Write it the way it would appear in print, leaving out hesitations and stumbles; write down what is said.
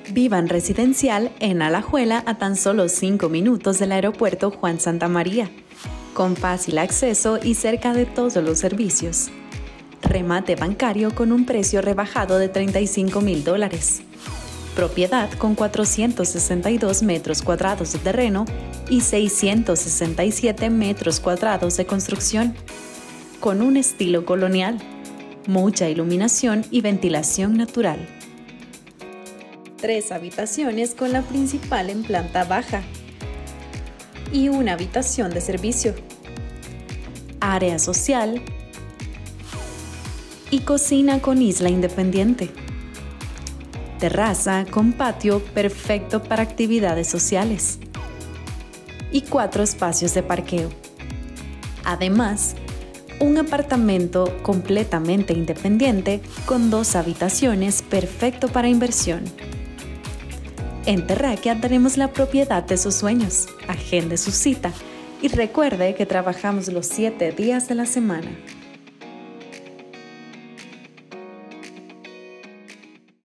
Vivan residencial en Alajuela a tan solo 5 minutos del aeropuerto Juan Santamaría, con fácil acceso y cerca de todos los servicios. Remate bancario con un precio rebajado de $35,000. Propiedad con 462 metros cuadrados de terreno y 667 metros cuadrados de construcción, con un estilo colonial, mucha iluminación y ventilación natural. 3 habitaciones con la principal en planta baja y una habitación de servicio, área social y cocina con isla independiente. Terraza con patio perfecto para actividades sociales y 4 espacios de parqueo. Además, un apartamento completamente independiente con 2 habitaciones perfecto para inversión. En Terráquea tenemos la propiedad de sus sueños. Agende su cita y recuerde que trabajamos los 7 días de la semana.